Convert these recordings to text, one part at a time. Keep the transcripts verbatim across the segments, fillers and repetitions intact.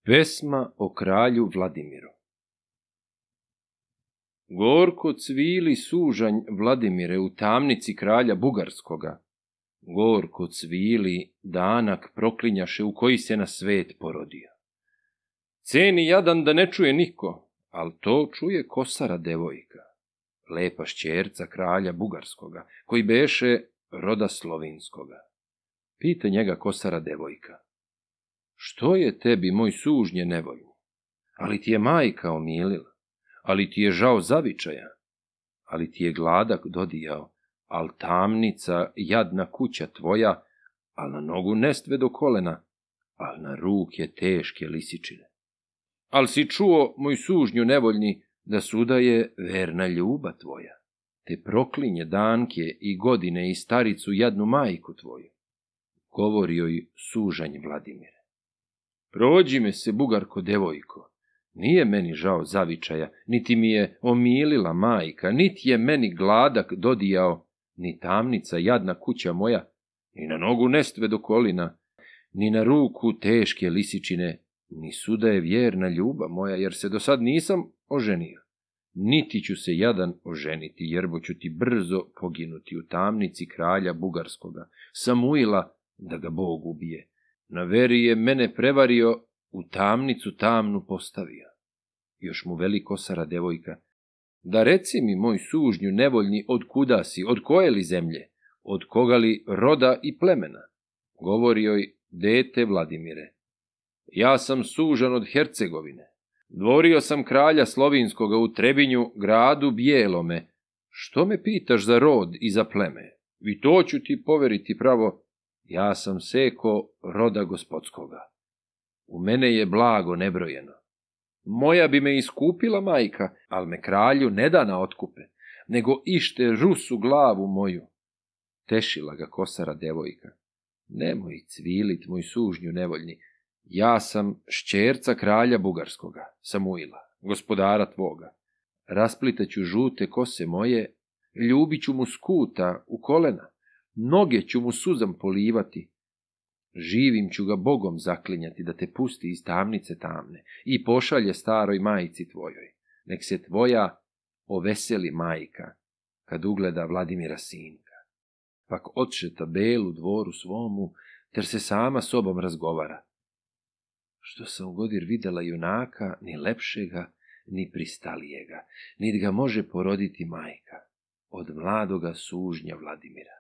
Pesma o kralju Vladimiru. Gorko cvili sužanj Vladimire u tamnici kralja Bugarskoga. Gorko cvili danak proklinjaše u koji se na svet porodio. Ceni jadan da ne čuje niko, al to čuje Kosara devojka, lepa šćerca kralja Bugarskoga, koji beše roda slovinskoga. Pita njega Kosara devojka: što je tebi, moj sužnje nevoljni? Ali ti je majka omilila, ali ti je žao zavičaja, ali ti je gladak dodijao, al tamnica jadna kuća tvoja, al na nogu nestve do kolena, al na ruke teške lisičine. Al si čuo, moj sužnju nevoljni, da suda je verna ljuba tvoja, te proklinje danke i godine i staricu jadnu majku tvoju. Govori joj sužanj Vladimire: prođi me se, Bugarko devojko, nije meni žao zavičaja, niti mi je omilila majka, niti je meni gladak dodijao, ni tamnica jadna kuća moja, ni na nogu nestve do kolina, ni na ruku teške lisičine, ni suda je vjerna ljuba moja, jer se do sad nisam oženio. Niti ću se jadan oženiti, jerbo ću ti brzo poginuti u tamnici kralja Bugarskoga, Samuila, da ga Bog ubije. Na veri je mene prevario, u tamnicu tamnu postavio. Još mu veli Kosara devojka: da reci mi, moj sužnju nevoljni, od kuda si, od koje li zemlje, od koga li roda i plemena? Govori joj: dete Vladimire, ja sam sužan od Hercegovine. Dvorio sam kralja Slovinskoga u Trebinju, gradu Bijelome. Što me pitaš za rod i za pleme? I to ću ti poveriti pravo. Ja sam seko roda gospodskoga. U mene je blago nebrojeno. Moja bi me iskupila majka, al me kralju ne da na otkupe, nego ište Rusu glavu moju. Tešila ga Kosara devojka: nemoj cvilit, moj sužnju nevoljni, ja sam šćerca kralja Bugarskoga, Samuila, gospodara tvoga. Rasplitaću žute kose moje, ljubit ću mu skuta u kolena, noge ću mu suzam polivati. Živim ću ga Bogom zaklinjati da te pusti iz tamnice tamne i pošalje staroj majici tvojoj. Nek se tvoja oveseli majka kad ugleda Vladimira sinka. Pak odšeta belu dvoru svomu, ter se sama sobom razgovara: što sam godir videla junaka, ni lepšega, ni pristalijega, nit ga može poroditi majka od mladoga sužnja Vladimira.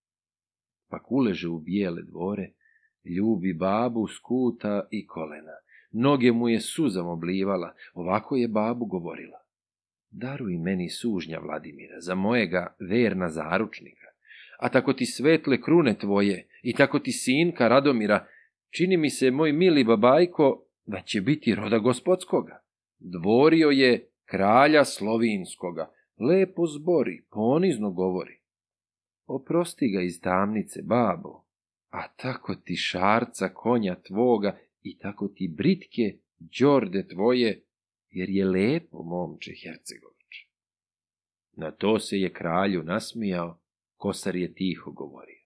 Pak uleže u bijele dvore, ljubi babu skuta i kolena, noge mu je suzam oblivala, ovako je babu govorila: daruj meni sužnja Vladimira, za mojega verna zaručnika, a tako ti svetle krune tvoje i tako ti sinka Radomira, čini mi se, moj mili babajko, da će biti roda gospodskoga. Dvorio je kralja Slovinskoga, lepo zbori, ponizno govori. Oprosti ga iz tamnice, babo, a tako ti šarca konja tvoga i tako ti britke đorde tvoje, jer je lepo momče Hercegović. Na to se je kralju nasmijao, Kosar je tiho govorio: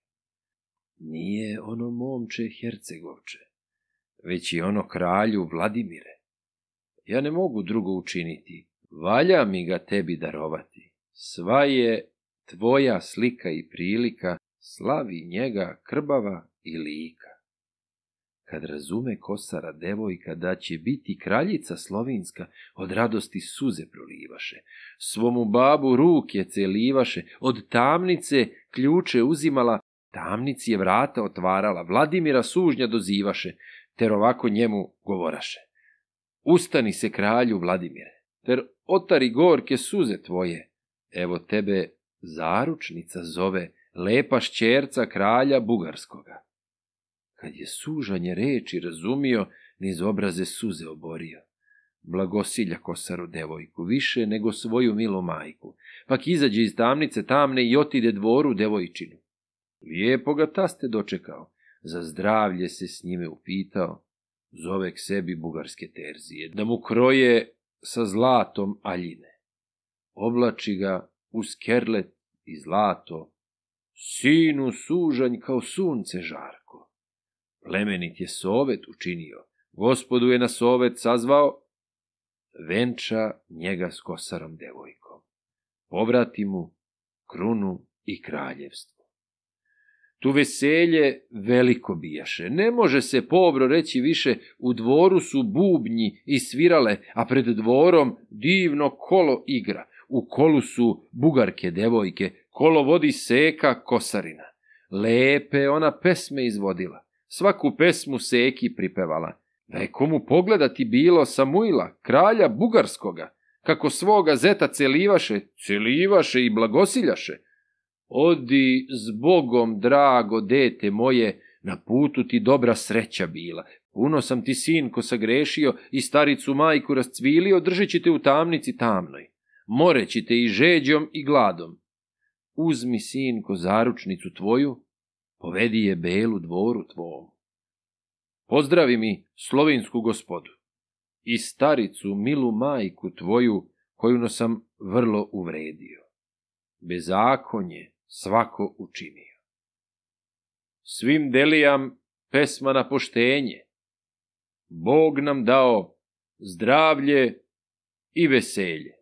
nije ono momče Hercegovče, već i ono kralju Vladimire. Ja ne mogu drugo učiniti, valja mi ga tebi darovati. Sva je tvoja slika i prilika, slavi njega krbava i lika. Kad razume Kosara devojka da će biti kraljica slovinska, od radosti suze prolivaše, svomu babu ruke celivaše, od tamnice ključe uzimala, tamnici je vrata otvarala, Vladimira sužnja dozivaše, ter ovako njemu govoraše: ustani se, kralju Vladimire, ter otari gorke suze tvoje, evo tebe zaručnica zove, lepa šćerca kralja Bugarskoga. Kad je sužanje reči razumio, niz obraze suze oborio. Blagosilja Kosaru devojku, više nego svoju milu majku, pak izađe iz tamnice tamne i otide dvoru devojčinu. Lijepo ga taste dočekao, za zdravlje se s njime upitao, zove k sebi bugarske terzije, da mu kroje sa zlatom aljine. Oblači ga u skerlet i zlato, sinu sužanj kao sunce žarko. Plemenit je sovet učinio, Gospodu je na sovet sazvao, venča njega s kosarom devojkom. Povrati mu krunu i kraljevstvo. Tu veselje veliko bijaše. Ne može se pobro reći više, u dvoru su bubnji i svirale, a pred dvorom divno kolo igra. U kolu su bugarke devojke, kolo vodi Seka kosarina. Lepe ona pesme izvodila, svaku pesmu Seki pripevala. Da je komu pogledati bilo Samuila, kralja bugarskoga, kako svoga zeta celivaše, celivaše i blagosiljaše. Odi s Bogom, drago dete moje, na putu ti dobra sreća bila. Puno sam ti, sinko, sagrešio i staricu majku rascvilio, držeći te u tamnici tamnoj. Moreći te i žeđom i gladom. Uzmi, sinko, zaručnicu tvoju, povedi je belu dvoru tvom. Pozdravi mi slovinsku gospodu i staricu milu majku tvoju, koju no sam vrlo uvredio. Bezakonje svako učinio. Svim delijam pesma na poštenje. Bog nam dao zdravlje i veselje.